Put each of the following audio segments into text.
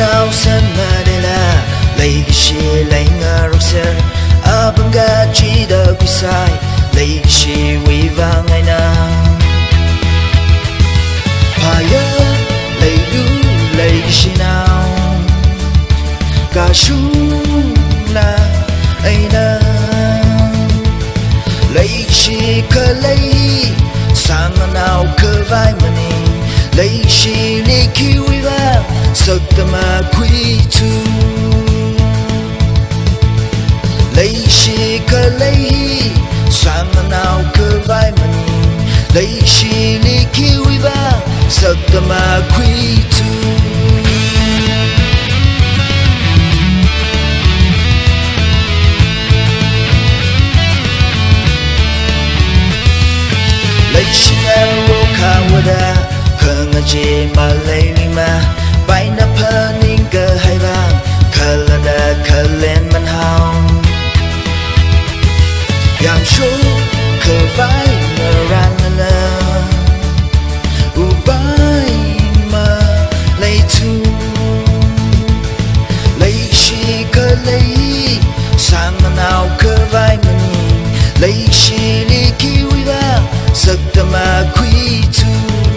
nào sân mà đây là lấy shi lấy ngờ rong ser abang ga chi da quy sai lấy shi quy vang ngày nào Paya lấy du lấy shi nào cả su na ai na lấy shi cơ lấy sang nào cơ vai mình lấy shi li kiwi ba sắc ma quy tu lấy shi cơ lấy sang nào cơ vai mình lấy shi li kiwi ba sắc ma quy tu lấy shi aro kawada khang je ma lấy ma bay na paning cơ hai ba kalada kalen man hao yang số cơ vai na ran la u bay ma lấy tu lấy shi cơ lấy sang nào cơ vai mình lấy shi li kiwi ba sắc ma quy tu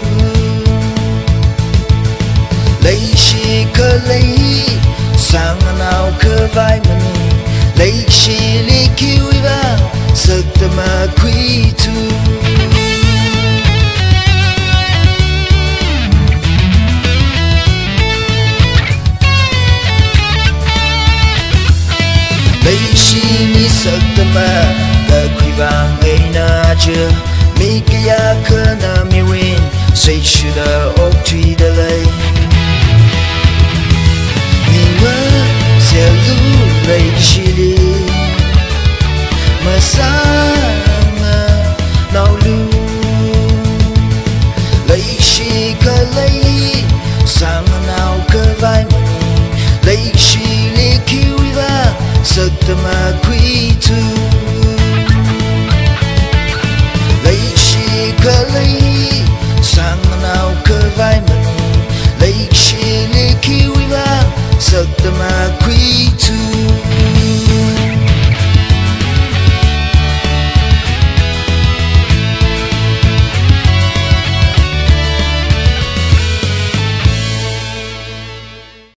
lấy shi cơ lấy sang nào cơ vai mình lấy shi li kiwi ba sắc ma quy tu lấy shi ni sắc ma cơ quy vang ngày na chưa mi kia cơ na mi win say shi da ok tùy da lấy Selu lấy shi đi mà sang nào lu lấy shi cơ lấy sang nào cơ vai mình lấy shi li kiwi ba sắc ma quy tu lấy shi cơ lấy sang nào